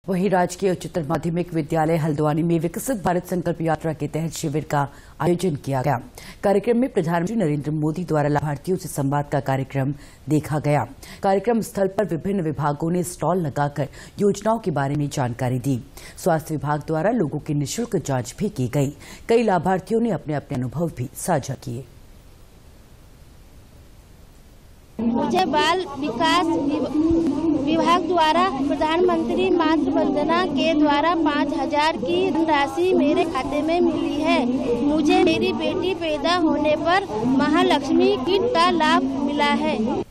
वहीं राजकीय उच्चतर माध्यमिक विद्यालय हल्द्वानी में विकसित भारत संकल्प यात्रा के तहत शिविर का आयोजन किया गया। कार्यक्रम में प्रधानमंत्री नरेंद्र मोदी द्वारा लाभार्थियों से संवाद का कार्यक्रम देखा गया। कार्यक्रम स्थल पर विभिन्न विभागों ने स्टॉल लगाकर योजनाओं के बारे में जानकारी दी। स्वास्थ्य विभाग द्वारा लोगों की निःशुल्क जांच भी की गई। कई लाभार्थियों ने अपने अपने अनुभव भी साझा किए। मुझे बाल विकास विभाग द्वारा प्रधानमंत्री मातृ वंदना के द्वारा 5,000 की धनराशि मेरे खाते में मिली है। मुझे मेरी बेटी पैदा होने पर महालक्ष्मी किट का लाभ मिला है।